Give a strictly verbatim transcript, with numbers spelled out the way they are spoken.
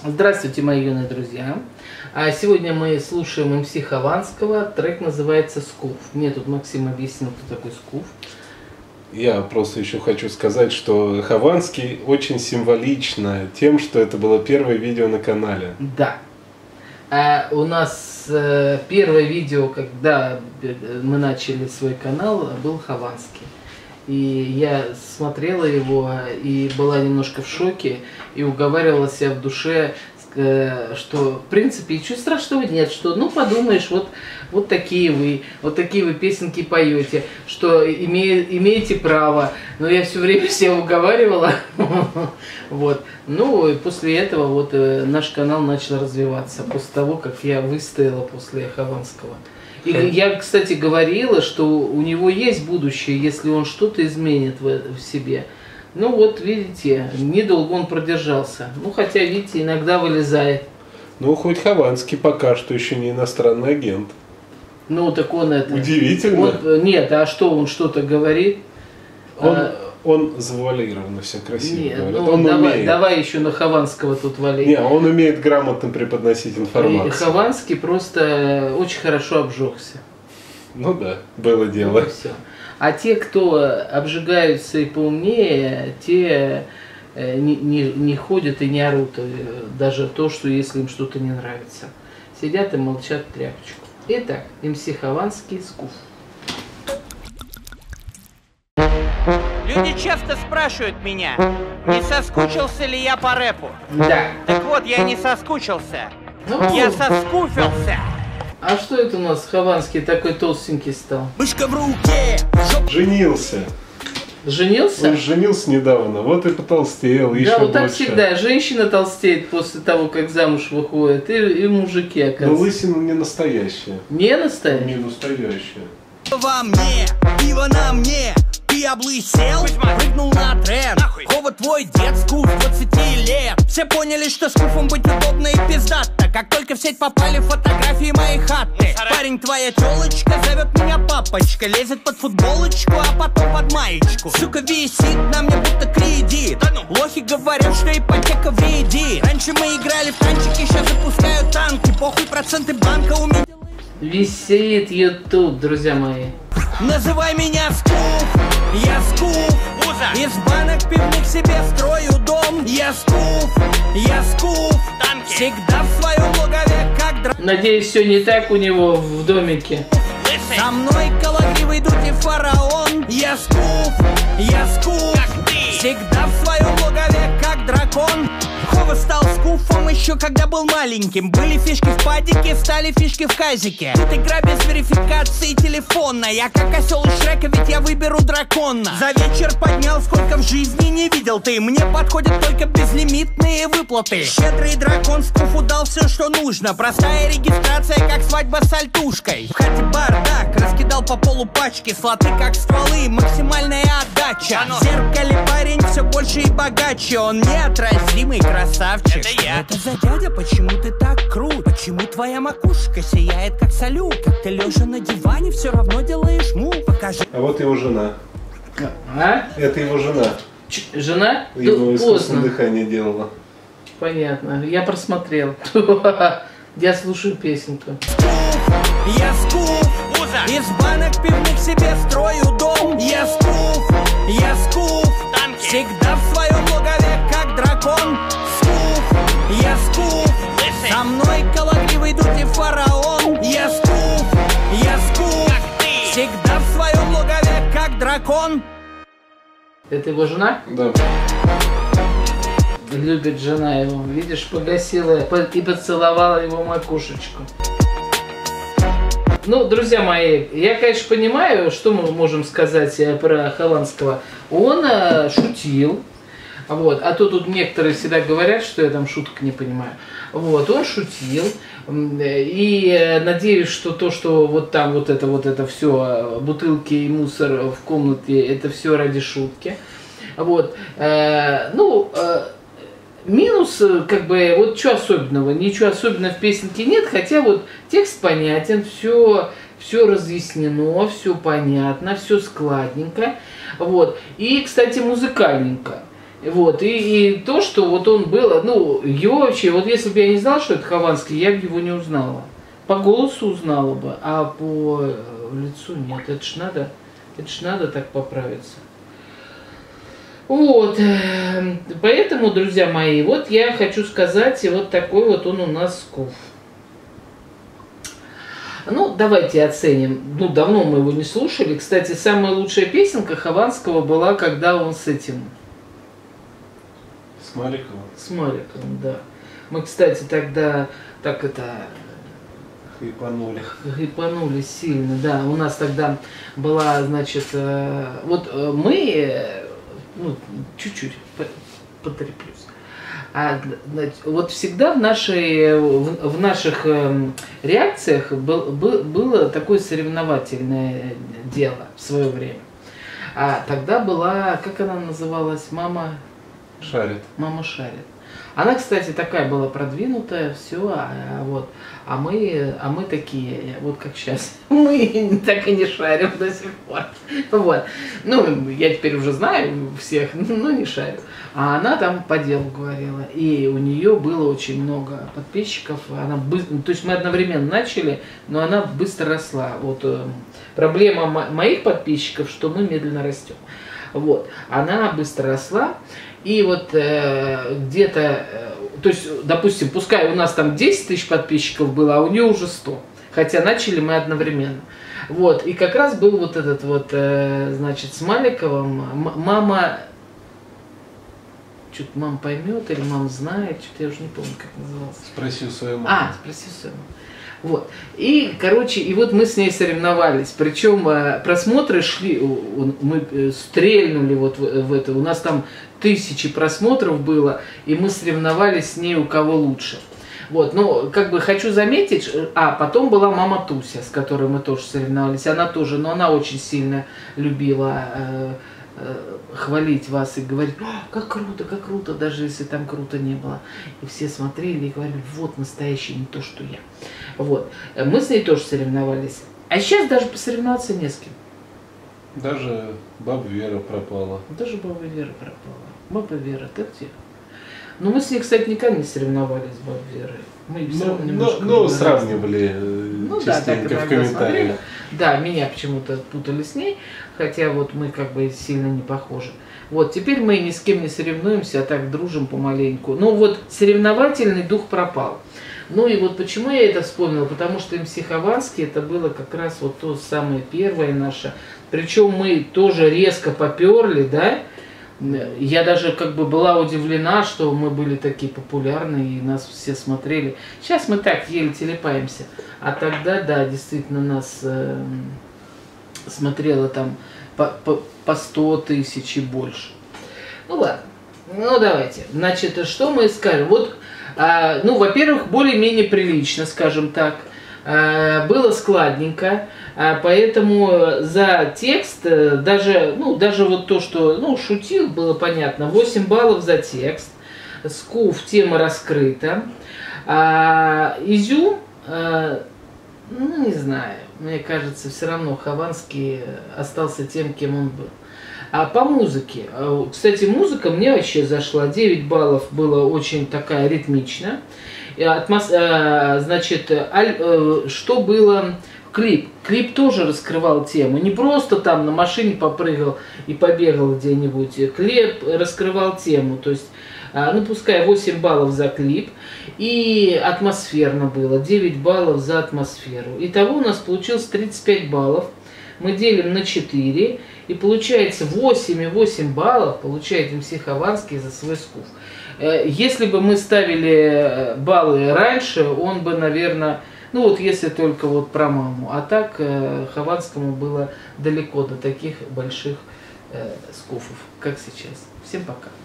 Здравствуйте, мои юные друзья. Сегодня мы слушаем эм си Хованского. Трек называется «Скуф». Мне тут Максим объяснил, кто такой Скуф. Я просто еще хочу сказать, что Хованский очень символично тем, что это было первое видео на канале. Да. А у нас э, первое видео, когда мы начали свой канал, был Хованский. И я смотрела его и была немножко в шоке, и уговаривала себя в душе, что в принципе ничего страшного нет, что ну подумаешь, вот, вот такие вы, вот такие вы песенки поете, что име, имеете право. Но я все время себя уговаривала. Вот. Ну и после этого вот наш канал начал развиваться, после того, как я выстояла после Хованского. И я, кстати, говорила, что у него есть будущее, если он что-то изменит в, в себе. Ну вот, видите, недолго он продержался. Ну, хотя, видите, иногда вылезает. Ну, хоть Хованский пока что еще не иностранный агент. Ну, так он это... Удивительно. Он, нет, а что, он что-то говорит? Он, а, он завуалированно все красиво нет, говорит. Ну, он давай, умеет. давай еще на Хованского тут валить. Не, он умеет грамотно преподносить информацию. И Хованский просто очень хорошо обжегся. Ну да, было дело. Ну, все. А те, кто обжигаются и поумнее, те не, не, не ходят и не орут. Даже то, что если им что-то не нравится. Сидят и молчат тряпочку. Итак, эм си Хованский, «Скуф». Люди часто спрашивают меня, не соскучился ли я по рэпу. Да. Так вот, я не соскучился. Ну, Я соскуфился. А что это у нас Хованский такой толстенький стал? Мышка в руке. Женился. Женился? Он женился недавно, вот и потолстел. Да, еще вот так больше. всегда. Женщина толстеет после того, как замуж выходит, и, и мужики, оказывается. Но лысина не настоящая. Не настоящая? Не настоящая. Во мне, пиво на мне. Ты облысел, прыгнул на тренд. Хова твой дед, Скуф, двадцати лет. Все поняли, что Скуфом быть удобно и пиздато. Как только в сеть попали фотографии моей хаты. Парень, твоя телочка зовет меня папочка. Лезет под футболочку, а потом под маечку. Сука висит на мне будто кредит. Лохи говорят, что ипотека вредит. Раньше мы играли в танчики, сейчас запускают танки. Похуй проценты банка у меня. Висит YouTube, друзья мои. Называй меня Скуф, я Скуф. Из банок пивных себе строю дом. Я Скуф, я Скуф. Всегда в своем логове как дракон. Надеюсь, все не так у него в домике. Со мной калагривый дуть и фараон. Я Скуф, я Скуф. Всегда в своем логове как дракон. Хова стал Скуфом еще когда был маленьким. Были фишки в падике, стали фишки в казике. Тут игра без верификации телефона. Я как осел из Шрека, ведь я выберу дракона. За вечер поднял, сколько в жизни не видел ты. Мне подходят только безлимитные выплаты. Щедрый дракон Скуфу дал все, что нужно. Простая регистрация, как свадьба с альтушкой. В хате бардак, раскидал по полу пачки. Слоты как стволы, максимальная отдача. В зеркале парень все больше и богаче. Он неотразимый красавчик. Это я. Это за дядя, почему ты так крут? Почему твоя макушка сияет как салют? Как ты лежа на диване все равно делаешь мув. Покажи. А вот его жена. А? Это его жена. Ч жена? Его Да, искусственное поздно. дыхание делала. Понятно. Я просмотрел. Я слушаю песенку. Скуф, я Скуф. Из банок пивных себе строю дом. Я Скуф, я Скуф. Всегда в своем логове как дракон. Скуф, я Скуф. Со мной калагривый дуть и фараон. Я Скуф, я Скуф. Всегда в своем логове как дракон. Это его жена? Да. Любит жена его. Видишь, погасила и поцеловала его макушечку. Ну, друзья мои, я, конечно, понимаю, что мы можем сказать про Хованского. Он э, шутил, вот, а то тут некоторые всегда говорят, что я там шуток не понимаю. Вот, он шутил, и э, надеюсь, что то, что вот там вот это вот это все, бутылки и мусор в комнате, это все ради шутки. Вот, э, ну... Э, Минус, как бы, вот что особенного, ничего особенного в песенке нет, хотя вот текст понятен, все, все разъяснено, все понятно, все складненько, вот, и, кстати, музыкальненько. Вот, и, и то, что вот он был, ну, его вообще, вот если бы я не знала, что это Хованский, я бы его не узнала. По голосу узнала бы, а по лицу нет. Это ж надо, это ж надо так поправиться. Вот, поэтому, друзья мои, вот я хочу сказать, вот такой вот он у нас скуф. Ну, давайте оценим. Ну, давно мы его не слушали. Кстати, самая лучшая песенка Хованского была, когда он с этим... С Маликовым. С Маликовым, да. Мы, кстати, тогда так это... Хайпанули. Хайпанули сильно, да. У нас тогда была, значит, вот мы, ну, чуть-чуть потреплюсь. А, значит, вот всегда в, нашей, в, в наших реакциях был, был, было такое соревновательное дело в свое время. А тогда была, как она называлась, мама... Шарит. Мама шарит. Она, кстати, такая была продвинутая, все, а, а вот, а мы, а мы такие, вот как сейчас, мы так и не шарим до сих пор. Вот. Ну, я теперь уже знаю всех, но не шарю. А она там по делу говорила, и у нее было очень много подписчиков. Она быстро, то есть мы одновременно начали, но она быстро росла. Вот э, проблема мо моих подписчиков, что мы медленно растем. Вот. Она быстро росла. И вот э, где-то, э, то есть, допустим, пускай у нас там десять тысяч подписчиков было, а у нее уже сто. Хотя начали мы одновременно. Вот, и как раз был вот этот вот, э, значит, с Маликовым, мама, что-то мама поймет или мама знает, что-то я уже не помню, как назывался. Спроси у своей мамы. А, спроси у своей мамы. Вот. И, короче, и вот мы с ней соревновались. Причем просмотры шли, мы стрельнули вот в, в это. У нас там тысячи просмотров было, и мы соревновались с ней, у кого лучше. Вот, ну, как бы хочу заметить, а потом была мама Туся, с которой мы тоже соревновались. Она тоже, но она очень сильно любила э, э, хвалить вас и говорить: как круто, как круто, даже если там круто не было. И все смотрели и говорили: вот настоящий, не то, что я. Вот. Мы с ней тоже соревновались. А сейчас даже посоревноваться не с кем. Даже баба Вера пропала. Даже баба Вера пропала. Баба Вера, ты где? Ну, мы с ней, кстати, никогда не соревновались с бабой Верой. Мы все равно немножко... Ну, сравнивали ну, частенько да, так в комментариях. смотрели. Да, меня почему-то путали с ней, хотя вот мы как бы сильно не похожи. Вот, теперь мы ни с кем не соревнуемся, а так дружим помаленьку. Ну, вот соревновательный дух пропал. Ну и вот почему я это вспомнила, потому что эм си Хованский это было как раз вот то самое первое наше. Причем мы тоже резко поперли, да. Я даже как бы была удивлена, что мы были такие популярные и нас все смотрели. Сейчас мы так еле телепаемся. А тогда, да, действительно нас э, смотрело там по, по, по сто тысяч и больше. Ну ладно, ну давайте. Значит, что мы скажем? Вот, э, ну, во-первых, более-менее прилично, скажем так. Э, было складненько. Поэтому за текст, даже, ну, даже вот то, что, ну, шутил, было понятно, восемь баллов за текст, скуф, тема раскрыта, а изюм, ну, не знаю, мне кажется, все равно Хованский остался тем, кем он был. А по музыке, кстати, музыка мне вообще зашла, девять баллов было очень такая ритмичная, Атмос... значит, что было... Клип. Клип тоже раскрывал тему. Не просто там на машине попрыгал и побегал где-нибудь. Клип раскрывал тему. То есть, ну пускай восемь баллов за клип. И атмосферно было. девять баллов за атмосферу. Итого у нас получилось тридцать пять баллов. Мы делим на четыре. И получается восемь и восемь баллов получает эм си Хованский за свой скуф. Если бы мы ставили баллы раньше, он бы, наверное... Ну вот если только вот про маму. А так э, Хованскому было далеко до таких больших э, скуфов, как сейчас. Всем пока.